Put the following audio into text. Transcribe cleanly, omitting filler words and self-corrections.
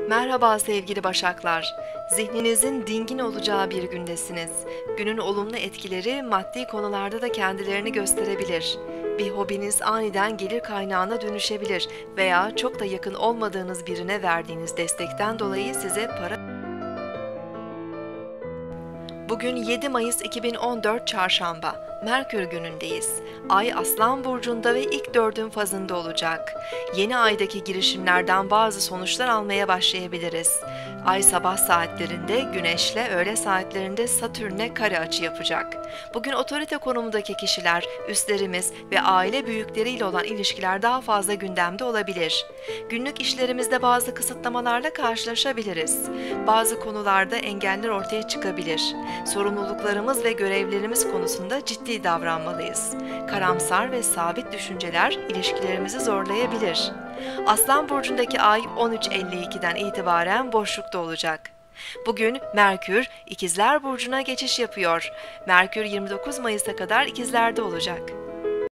Merhaba sevgili Başaklar. Zihninizin dingin olacağı bir gündesiniz. Günün olumlu etkileri maddi konularda da kendilerini gösterebilir. Bir hobiniz aniden gelir kaynağına dönüşebilir veya çok da yakın olmadığınız birine verdiğiniz destekten dolayı size para. Bugün 7 Mayıs 2014 Çarşamba, Merkür günündeyiz. Ay Aslan Burcu'nda ve ilk dördün fazında olacak. Yeni aydaki girişimlerden bazı sonuçlar almaya başlayabiliriz. Ay sabah saatlerinde Güneş'le öğle saatlerinde Satürn'e kare açı yapacak. Bugün otorite konumundaki kişiler, üstlerimiz ve aile büyükleriyle olan ilişkiler daha fazla gündemde olabilir. Günlük işlerimizde bazı kısıtlamalarla karşılaşabiliriz. Bazı konularda engeller ortaya çıkabilir. Sorumluluklarımız ve görevlerimiz konusunda ciddi davranmalıyız. Karamsar ve sabit düşünceler ilişkilerimizi zorlayabilir. Aslan burcundaki ay 13.52'den itibaren boşlukta olacak. Bugün Merkür İkizler Burcu'na geçiş yapıyor. Merkür 29 Mayıs'a kadar İkizler'de olacak.